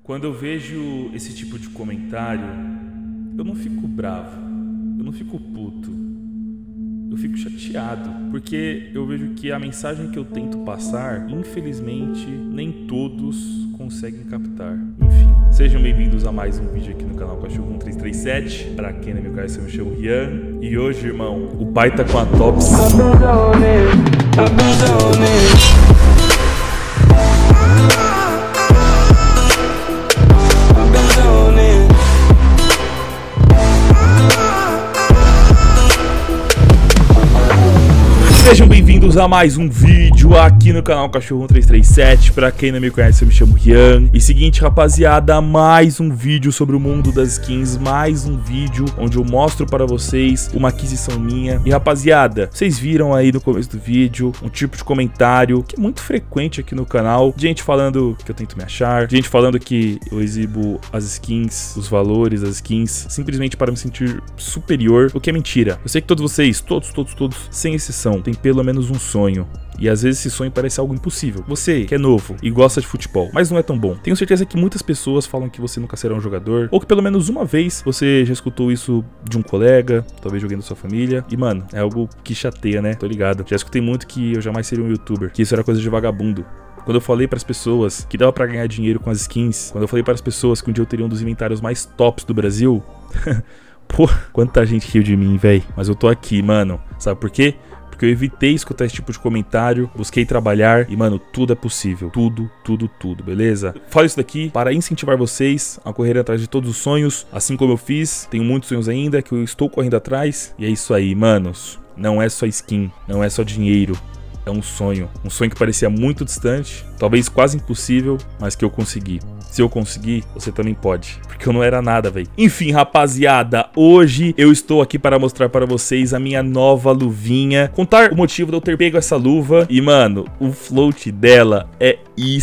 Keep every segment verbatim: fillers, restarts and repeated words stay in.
Quando eu vejo esse tipo de comentário, eu não fico bravo, eu não fico puto, eu fico chateado, porque eu vejo que a mensagem que eu tento passar, infelizmente, nem todos conseguem captar. Enfim, sejam bem-vindos a mais um vídeo aqui no canal Cachorro um três três sete. Pra quem não me conhece, eu me chamo Rian. E hoje, irmão, o pai tá com a Tops. Sejam bem-vindos a mais um vídeo aqui no canal Cachorro um três três sete. Pra quem não me conhece, eu me chamo Rian. E seguinte, rapaziada, mais um vídeo sobre o mundo das skins. Mais um vídeo onde eu mostro para vocês uma aquisição minha. E rapaziada, vocês viram aí no começo do vídeo um tipo de comentário que é muito frequente aqui no canal. Gente falando que eu tento me achar, gente falando que eu exibo as skins, os valores das skins, simplesmente para me sentir superior, o que é mentira. Eu sei que todos vocês, todos, todos, todos, sem exceção, tem pelo menos um sonho. E às vezes esse sonho parece algo impossível. Você que é novo e gosta de futebol, mas não é tão bom. Tenho certeza que muitas pessoas falam que você nunca será um jogador, ou que pelo menos uma vez você já escutou isso de um colega, talvez alguém da sua família. E mano, é algo que chateia, né? Tô ligado. Já escutei muito que eu jamais seria um youtuber, que isso era coisa de vagabundo. Quando eu falei para as pessoas que dava pra ganhar dinheiro com as skins, quando eu falei para as pessoas que um dia eu teria um dos inventários mais tops do Brasil, pô, quanta gente riu de mim, véi. Mas eu tô aqui, mano. Sabe por quê? Porque eu evitei escutar esse tipo de comentário, busquei trabalhar e, mano, tudo é possível. Tudo, tudo, tudo, beleza? Falo isso daqui para incentivar vocês a correr atrás de todos os sonhos, assim como eu fiz. Tenho muitos sonhos ainda que eu estou correndo atrás. E é isso aí, manos. Não é só skin, não é só dinheiro. É um sonho. Um sonho que parecia muito distante, talvez quase impossível, mas que eu consegui. Se eu conseguir, você também pode. Porque eu não era nada, velho. Enfim, rapaziada, hoje eu estou aqui para mostrar para vocês a minha nova luvinha. Contar o motivo de eu ter pego essa luva. E, mano, o float dela é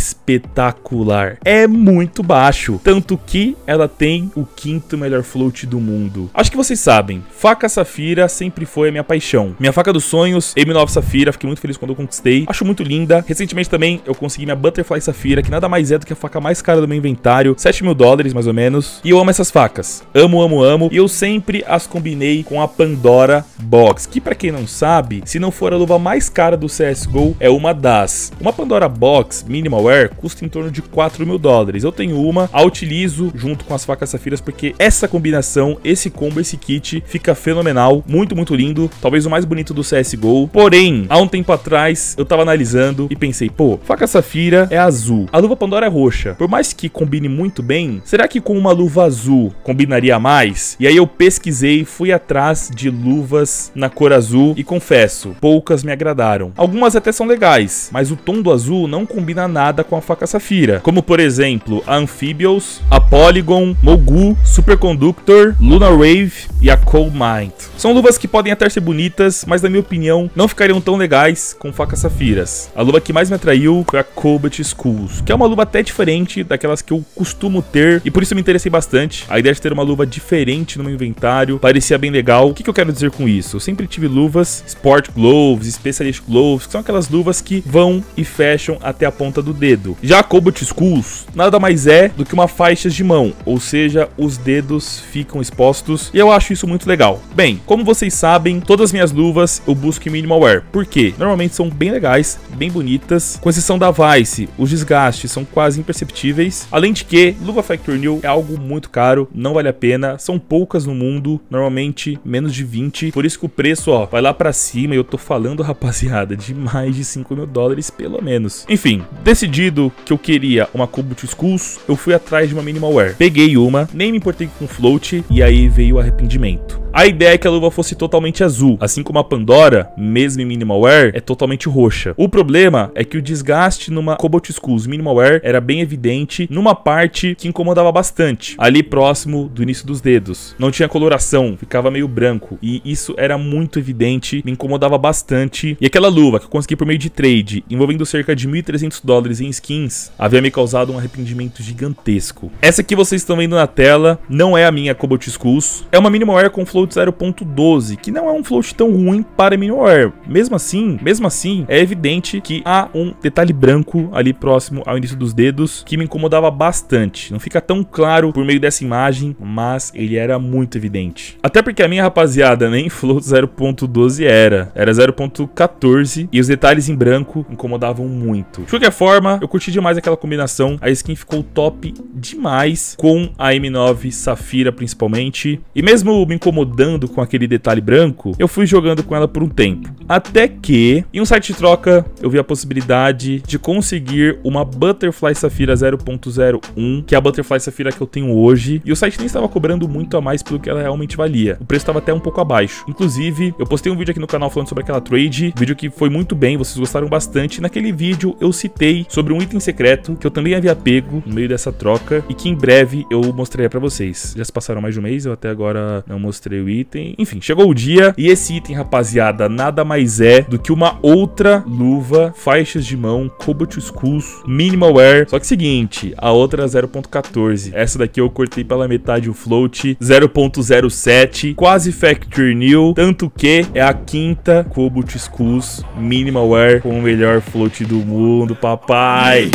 espetacular. É muito baixo. Tanto que ela tem o quinto melhor float do mundo. Acho que vocês sabem, faca safira sempre foi a minha paixão. Minha faca dos sonhos, M nove Safira. Fiquei muito feliz quando eu conquistei. Acho muito linda. Recentemente também eu consegui minha Butterfly Safira, que nada mais é do que a faca mais cara do meu inventário. sete mil dólares, mais ou menos. E eu amo essas facas. Amo, amo, amo. E eu sempre as combinei com a Pandora Box, que pra quem não sabe, se não for a luva mais cara do C S G O, é uma das. Uma Pandora Box Minimal Wear custa em torno de quatro mil dólares. Eu tenho uma, a utilizo junto com as facas safiras, porque essa combinação, esse combo, esse kit, fica fenomenal. Muito, muito lindo. Talvez o mais bonito do C S G O. Porém, há um tempo atrás, eu tava analisando e pensei, pô, faca safira é azul, a luva Pandora é roxa. Por mais que combine muito bem, será que com uma luva azul combinaria mais? E aí eu pesquisei, fui atrás de luvas na cor azul e confesso, poucas me agradaram. Algumas até são legais, mas o tom do azul não combina nada com a faca safira. Como por exemplo, a Amphibious, a Polygon, Mogu, Superconductor, Lunar Wave e a Cold Mind. São luvas que podem até ser bonitas, mas na minha opinião não ficariam tão legais com facas safiras. A luva que mais me atraiu foi a Cobalt Skulls, que é uma luva até diferente daquelas que eu costumo ter, e por isso eu me interessei bastante. A ideia de ter uma luva diferente no meu inventário parecia bem legal. O que, que eu quero dizer com isso? Eu sempre tive luvas Sport Gloves, Specialist Gloves, que são aquelas luvas que vão e fecham até a ponta do dedo. Já a Cobalt Skulls nada mais é do que uma faixa de mão, ou seja, os dedos ficam expostos, e eu acho isso muito legal. Bem, como vocês sabem, todas as minhas luvas eu busco em Minimal Wear. Por quê? Normalmente são bem legais, bem bonitas, com exceção da Vice, os desgastes são quase imperceptíveis. Além de que, luva Factory New é algo muito caro, não vale a pena, são poucas no mundo, normalmente menos de vinte, por isso que o preço, ó, vai lá pra cima, e eu tô falando, rapaziada, de mais de cinco mil dólares pelo menos. Enfim, decidido que eu queria uma Cobalt Skulls, eu fui atrás de uma Minimal Wear. Peguei uma, nem me importei com float, e aí veio o arrependimento. A ideia é que a luva fosse totalmente azul, assim como a Pandora, mesmo em Minimal Wear, é totalmente roxa. O problema é que o desgaste numa Cobalt Skulls Minimal Wear era bem evidente numa parte que incomodava bastante, ali próximo do início dos dedos. Não tinha coloração, ficava meio branco, e isso era muito evidente, me incomodava bastante. E aquela luva que eu consegui por meio de trade, envolvendo cerca de mil e trezentos dólares em skins, havia me causado um arrependimento gigantesco. Essa que vocês estão vendo na tela não é a minha Cobalt Skulls, é uma Minimal Wear com flow float zero ponto doze, que não é um float tão ruim para Minimaware. Mesmo assim, mesmo assim, é evidente que há um detalhe branco ali próximo ao início dos dedos que me incomodava bastante. Não fica tão claro por meio dessa imagem, mas ele era muito evidente. Até porque a minha rapaziada nem float zero ponto doze era, era zero ponto quatorze e os detalhes em branco incomodavam muito. De qualquer forma, eu curti demais aquela combinação, a skin ficou top demais com a M nove Safira principalmente, e mesmo me incomodando com aquele detalhe branco, eu fui jogando com ela por um tempo. Até que, em um site de troca, eu vi a possibilidade de conseguir uma Butterfly Safira zero ponto zero um, que é a Butterfly Safira que eu tenho hoje, e o site nem estava cobrando muito a mais pelo que ela realmente valia. O preço estava até um pouco abaixo. Inclusive, eu postei um vídeo aqui no canal falando sobre aquela trade, vídeo que foi muito bem, vocês gostaram bastante. Naquele vídeo eu citei sobre um item secreto que eu também havia pego no meio dessa troca e que em breve eu mostrarei pra vocês. Já se passaram mais de um mês, eu até agora não mostrei o item. Enfim, chegou o dia e esse item, rapaziada, nada mais é do que uma outra luva, faixas de mão, Cobalt Skulls, Minimaware. Só que seguinte, a outra é zero ponto quatorze. Essa daqui eu cortei pela metade o float, zero ponto zero sete, quase Factory New, tanto que é a quinta Cobalt Skulls Minimaware com o melhor float do mundo, papai.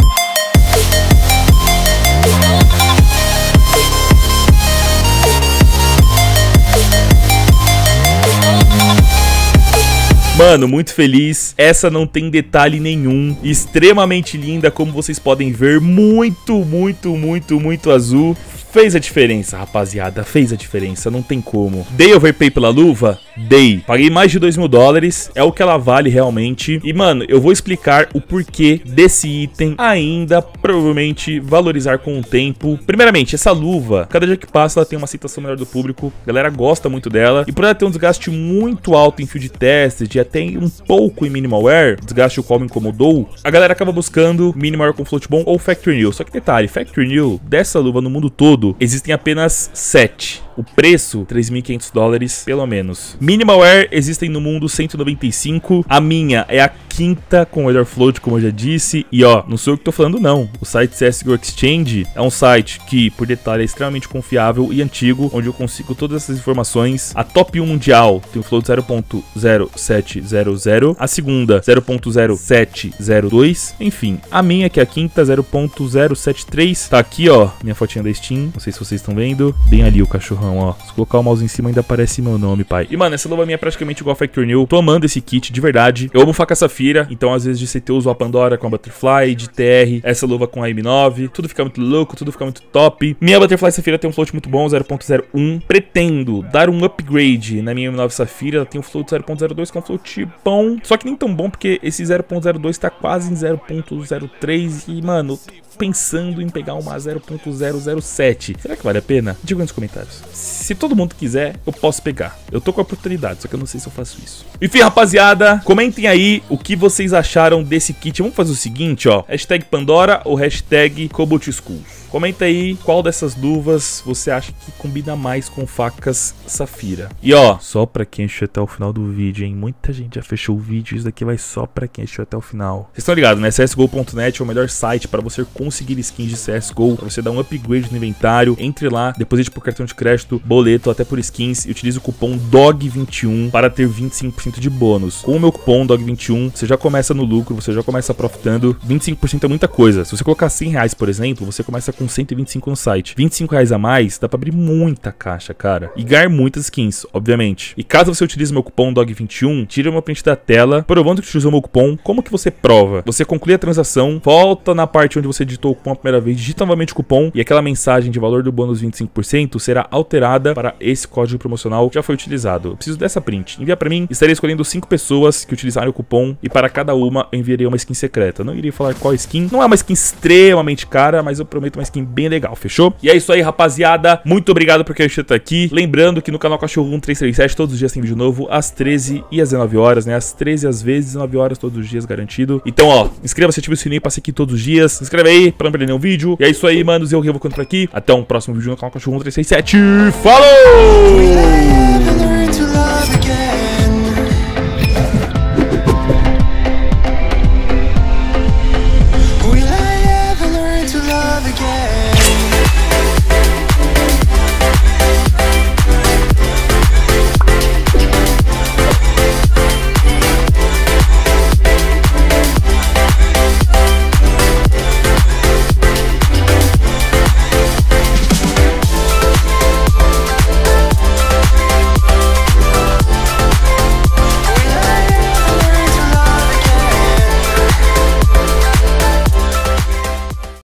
Mano, muito feliz. Essa não tem detalhe nenhum. Extremamente linda, como vocês podem ver. Muito, muito, muito, muito azul. Fez a diferença, rapaziada. Fez a diferença, não tem como. Dei overpay pela luva? Dei. Paguei mais de dois mil dólares. É o que ela vale realmente. E, mano, eu vou explicar o porquê desse item ainda provavelmente valorizar com o tempo. Primeiramente, essa luva, cada dia que passa, ela tem uma aceitação melhor do público. A galera gosta muito dela. E por ela ter um desgaste muito alto em field test, de até um pouco em Minimaware, desgaste o qual me incomodou, a galera acaba buscando Minimaware com float bom ou Factory New. Só que detalhe, Factory New dessa luva no mundo todo existem apenas sete. O preço, três mil e quinhentos dólares, pelo menos. Minimaware existem no mundo cento e noventa e cinco. A minha é a quinta com o melhor float, como eu já disse. E ó, não sou eu que tô falando não. O site C S G O Exchange é um site que, por detalhe, é extremamente confiável e antigo, onde eu consigo todas essas informações. A top um mundial tem o float zero ponto zero sete zero zero. A segunda, zero ponto zero sete zero dois. Enfim, a minha, que é a quinta, zero ponto zero sete três. Tá aqui, ó, minha fotinha da Steam. Não sei se vocês estão vendo. Bem ali o cachorrão, ó. Se colocar o mouse em cima ainda aparece meu nome, pai. E, mano, essa luva minha é praticamente igual a Factory New. Tô amando esse kit, de verdade. Eu amo faca Safira, então às vezes de C T eu uso a Pandora com a Butterfly, de T R, essa luva com a M nove. Tudo fica muito louco, tudo fica muito top. Minha Butterfly Safira tem um float muito bom, zero ponto zero um. Pretendo dar um upgrade na minha M nove Safira. Ela tem um float zero ponto zero dois, que é um float bom. Só que nem tão bom, porque esse zero ponto zero dois tá quase em zero ponto zero três. E, mano, tô pensando em pegar uma zero ponto zero zero sete. Será que vale a pena? Diga nos comentários. Se todo mundo quiser, eu posso pegar. Eu tô com a oportunidade, só que eu não sei se eu faço isso. Enfim, rapaziada, comentem aí o que vocês acharam desse kit. Vamos fazer o seguinte, ó. Hashtag Pandora ou hashtag Cobalt Skulls. Comenta aí qual dessas luvas você acha que combina mais com facas Safira. E ó, só pra quem assistiu até o final do vídeo, hein? Muita gente já fechou o vídeo, isso daqui vai só pra quem assistiu até o final. Vocês estão ligados, né? C S G O ponto net é o melhor site para você conseguir skins de C S G O, pra você dar um upgrade no inventário. Entre lá, deposite por cartão de crédito, boleto, até por skins, e utilize o cupom D O G vinte e um para ter vinte e cinco por cento de bônus. Com o meu cupom D O G vinte e um, você já começa no lucro, você já começa profitando. vinte e cinco por cento é muita coisa. Se você colocar cem reais, por exemplo, você começa com cento e vinte e cinco no site. vinte e cinco reais a mais, dá pra abrir muita caixa, cara. E ganhar muitas skins, obviamente. E caso você utilize meu cupom D O G vinte e um, tira uma print da tela, provando que utilizou meu cupom. Como que você prova? Você conclui a transação, volta na parte onde você digitou o cupom a primeira vez, digita novamente o cupom, e aquela mensagem de valor do bônus vinte e cinco por cento será alterada para esse código promocional que já foi utilizado. Eu preciso dessa print. Envia pra mim, estarei escolhendo cinco pessoas que utilizarem o cupom, e para cada uma eu enviarei uma skin secreta. Não irei falar qual skin. Não é uma skin extremamente cara, mas eu prometo uma skin bem legal, fechou? E é isso aí, rapaziada. Muito obrigado por quem estar aqui. Lembrando que no canal Cachorro um três três sete todos os dias tem vídeo novo, às treze e às dezenove horas, né? Às treze às vezes, dezenove horas todos os dias, garantido. Então, ó, inscreva-se, ative o sininho pra seguir todos os dias. Se inscreve aí pra não perder nenhum vídeo. E é isso aí, manos. Eu vou ficando por aqui. Até um próximo vídeo no canal Cachorro um três três sete. Falou!